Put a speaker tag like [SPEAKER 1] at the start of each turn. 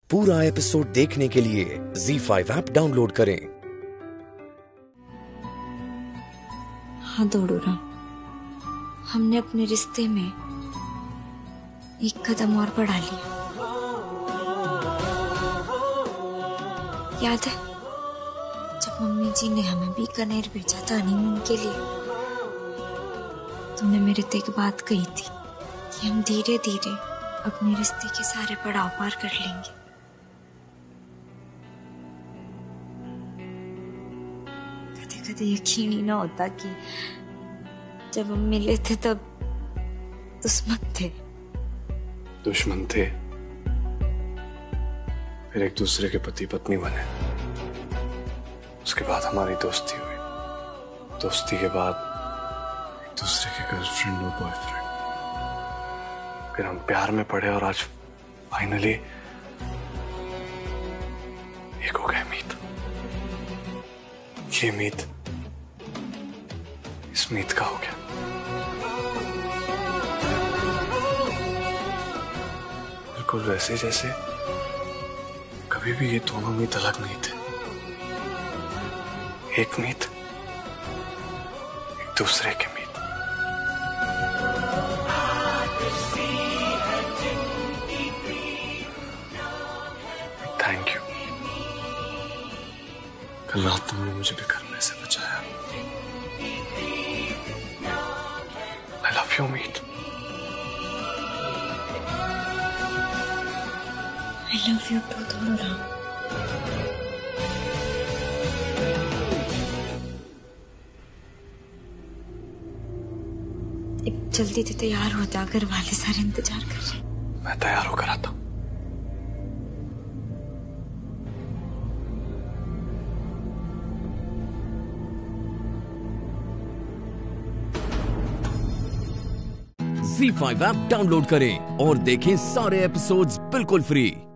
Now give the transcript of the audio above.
[SPEAKER 1] पूरा एपिसोड देखने के लिए ZEE5 ऐप डाउनलोड करें।
[SPEAKER 2] हाँ दौड़ूरा, हमने अपने रिश्ते में एक कदम और बढ़ा लिया। याद है जब मम्मी जी ने हमें बीकानेर भेजा था हनीमून के लिए, तुमने मेरे से एक बात कही थी कि हम धीरे धीरे अपने रिश्ते के सारे पड़ाव पार कर लेंगे। कभी कभी यकीन ही ना होता कि जब हम मिले थे तब दुश्मन थे।
[SPEAKER 3] दुश्मन थे, फिर एक दूसरे के पति पत्नी बने। उसके बाद हमारी दोस्ती हुई, दोस्ती के बाद एक दूसरे के गर्लफ्रेंड और बॉयफ्रेंड, फिर हम प्यार में पड़े और आज फाइनली एक हो गए। मीत, ये मीत इस मीत का हो गया। बिल्कुल वैसे जैसे कभी भी ये दोनों मीत अलग नहीं थे। एक मीत, एक दूसरे के मीत। थैंक यू, कल रात तुमने मुझे बिखरने से बचाया। I love you Meet.
[SPEAKER 2] I love you too, दौड़ूरा। जल्दी से तैयार हो जा, घर वाले सारे इंतजार कर रहे हैं।
[SPEAKER 3] मैं तैयार होकर आता हूं।
[SPEAKER 1] ZEE5 ऐप डाउनलोड करें और देखें सारे एपिसोड्स बिल्कुल फ्री।